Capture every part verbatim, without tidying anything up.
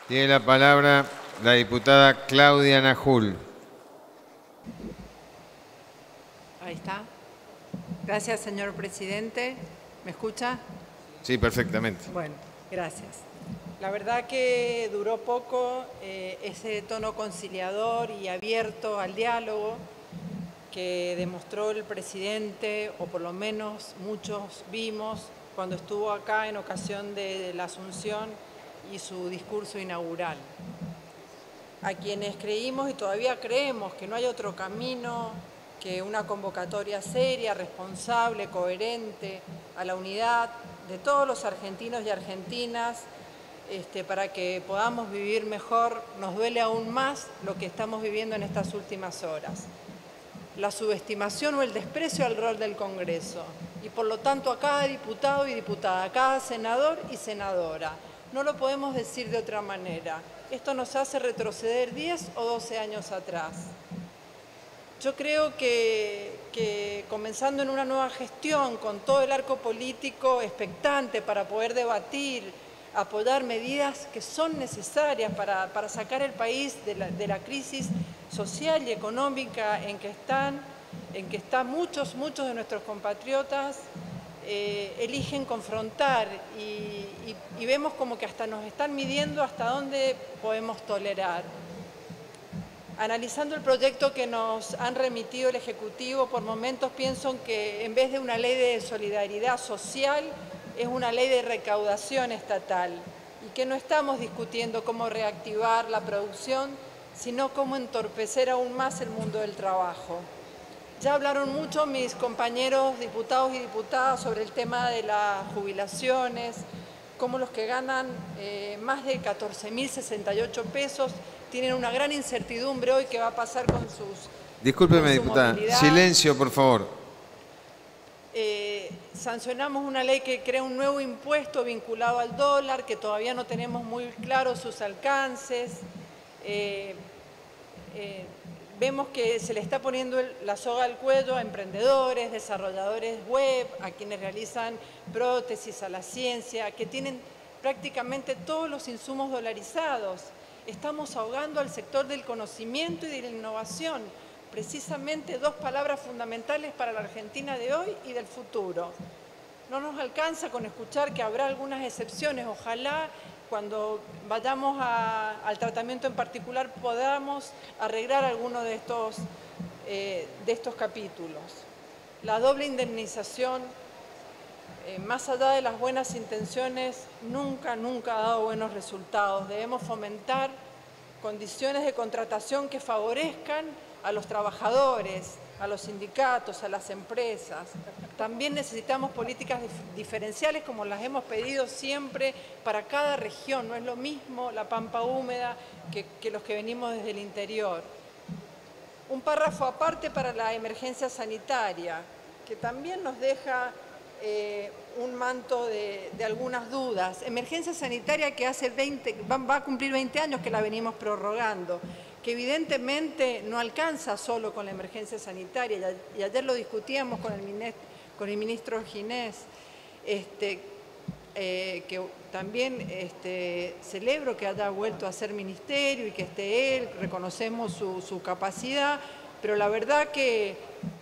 Tiene la palabra la diputada Claudia Najul. Ahí está. Gracias, señor presidente. ¿Me escucha? Sí, perfectamente. Bueno, gracias. La verdad que duró poco eh, ese tono conciliador y abierto al diálogo que demostró el presidente, o por lo menos muchos vimos cuando estuvo acá en ocasión de la Asunción y su discurso inaugural. A quienes creímos y todavía creemos que no hay otro camino que una convocatoria seria, responsable, coherente, a la unidad de todos los argentinos y argentinas, este, para que podamos vivir mejor, nos duele aún más lo que estamos viviendo en estas últimas horas. La subestimación o el desprecio al rol del Congreso y por lo tanto a cada diputado y diputada, a cada senador y senadora. No lo podemos decir de otra manera. Esto nos hace retroceder diez o doce años atrás. Yo creo que, que comenzando en una nueva gestión, con todo el arco político expectante para poder debatir, apoyar medidas que son necesarias para, para sacar el país de la, de la crisis social y económica en que están, en que están muchos, muchos de nuestros compatriotas, eh, eligen confrontar y, y, y vemos como que hasta nos están midiendo hasta dónde podemos tolerar. Analizando el proyecto que nos han remitido el Ejecutivo, por momentos pienso que en vez de una ley de solidaridad social, es una ley de recaudación estatal y que no estamos discutiendo cómo reactivar la producción, sino cómo entorpecer aún más el mundo del trabajo. Ya hablaron mucho mis compañeros diputados y diputadas sobre el tema de las jubilaciones, cómo los que ganan eh, más de catorce mil sesenta y ocho pesos tienen una gran incertidumbre hoy qué va a pasar con sus Discúlpeme, con su diputada. movilidad. Silencio, por favor. Eh, sancionamos una ley que crea un nuevo impuesto vinculado al dólar, que todavía no tenemos muy claros sus alcances. Eh, eh, vemos que se le está poniendo el, la soga al cuello a emprendedores, desarrolladores web, a quienes realizan prótesis, a la ciencia, que tienen prácticamente todos los insumos dolarizados. Estamos ahogando al sector del conocimiento y de la innovación, precisamente dos palabras fundamentales para la Argentina de hoy y del futuro. No nos alcanza con escuchar que habrá algunas excepciones, ojalá cuando vayamos a, al tratamiento en particular podamos arreglar alguno de estos, eh, de estos capítulos. La doble indemnización, eh, más allá de las buenas intenciones, nunca, nunca ha dado buenos resultados. Debemos fomentar condiciones de contratación que favorezcan a los trabajadores, a los sindicatos, a las empresas. También necesitamos políticas dif diferenciales como las hemos pedido siempre para cada región. No es lo mismo la pampa húmeda que, que los que venimos desde el interior. Un párrafo aparte para la emergencia sanitaria, que también nos deja eh, un manto de, de algunas dudas. Emergencia sanitaria que hace veinte, va, va a cumplir veinte años que la venimos prorrogando, que evidentemente no alcanza solo con la emergencia sanitaria, y ayer lo discutíamos con el ministro, con el ministro Ginés, este, eh, que también este, celebro que haya vuelto a ser ministerio y que esté él, reconocemos su, su capacidad, pero la verdad que,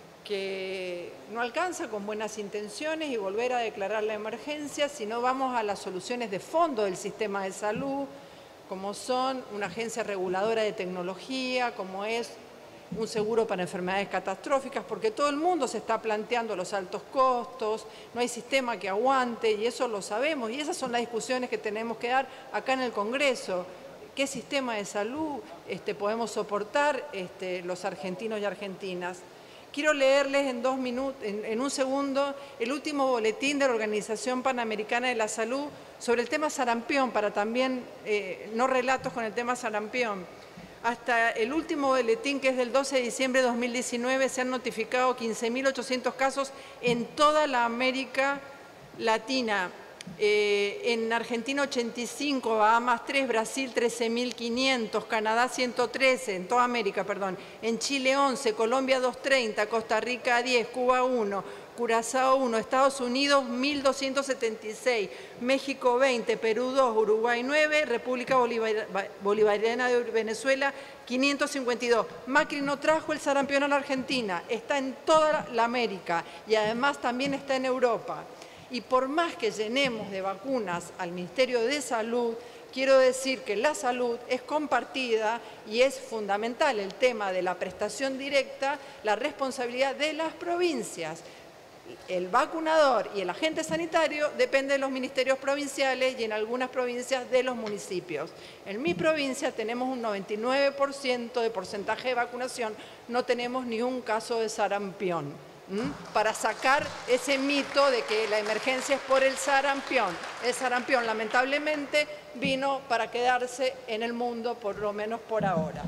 que no alcanza con buenas intenciones y volver a declarar la emergencia si no vamos a las soluciones de fondo del sistema de salud, como son una agencia reguladora de tecnología, como es un seguro para enfermedades catastróficas, porque todo el mundo se está planteando los altos costos, no hay sistema que aguante, y eso lo sabemos, y esas son las discusiones que tenemos que dar acá en el Congreso. ¿Qué sistema de salud este, podemos soportar este, los argentinos y argentinas? Quiero leerles en, dos minutos, en, en un segundo el último boletín de la Organización Panamericana de la Salud sobre el tema sarampión, para también, eh, no relatos con el tema sarampión. Hasta el último boletín, que es del doce de diciembre de dos mil diecinueve, se han notificado quince mil ochocientos casos en toda la América Latina. Eh, en Argentina ochenta y cinco, Bahamas tres, Brasil trece mil quinientos, Canadá ciento trece, en toda América, perdón, en Chile once, Colombia doscientos treinta, Costa Rica diez, Cuba uno, Curazao uno, Estados Unidos mil doscientos setenta y seis, México veinte, Perú dos, Uruguay nueve, República Bolivar- Bolivariana de Venezuela quinientos cincuenta y dos. Macri no trajo el sarampión a la Argentina, está en toda la América y además también está en Europa. Y por más que llenemos de vacunas al Ministerio de Salud, quiero decir que la salud es compartida y es fundamental el tema de la prestación directa, la responsabilidad de las provincias. El vacunador y el agente sanitario depende de los ministerios provinciales y en algunas provincias de los municipios. En mi provincia tenemos un noventa y nueve por ciento de porcentaje de vacunación, no tenemos ni un caso de sarampión. ¿Mm? Para sacar ese mito de que la emergencia es por el sarampión. El sarampión lamentablemente vino para quedarse en el mundo, por lo menos por ahora.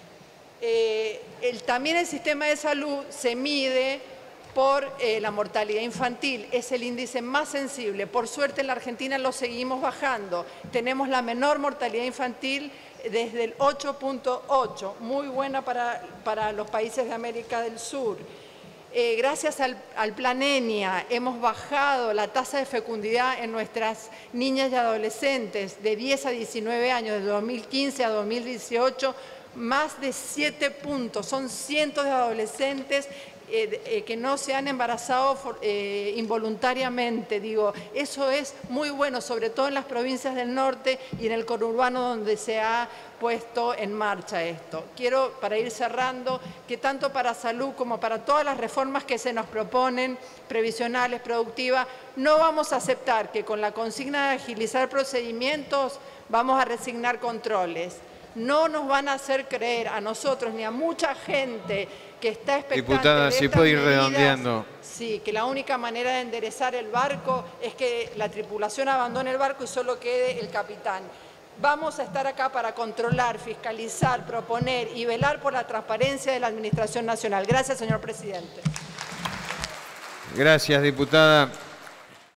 Eh, el, también el sistema de salud se mide por eh, la mortalidad infantil, es el índice más sensible. Por suerte en la Argentina lo seguimos bajando. Tenemos la menor mortalidad infantil desde el ocho punto ocho, muy buena para, para los países de América del Sur. Eh, gracias al, al Plan ENIA hemos bajado la tasa de fecundidad en nuestras niñas y adolescentes de diez a diecinueve años, de dos mil quince a dos mil dieciocho, más de siete puntos. Son cientos de adolescentes Eh, eh, que no se han embarazado for, eh, involuntariamente, digo, eso es muy bueno, sobre todo en las provincias del norte y en el conurbano donde se ha puesto en marcha esto. Quiero, para ir cerrando, que tanto para salud como para todas las reformas que se nos proponen, previsionales, productivas, no vamos a aceptar que con la consigna de agilizar procedimientos vamos a resignar controles. No nos van a hacer creer a nosotros ni a mucha gente que está expectante. Diputada, si puede ir redondeando. Sí, que la única manera de enderezar el barco es que la tripulación abandone el barco y solo quede el capitán. Vamos a estar acá para controlar, fiscalizar, proponer y velar por la transparencia de la Administración Nacional. Gracias, señor presidente. Gracias, diputada.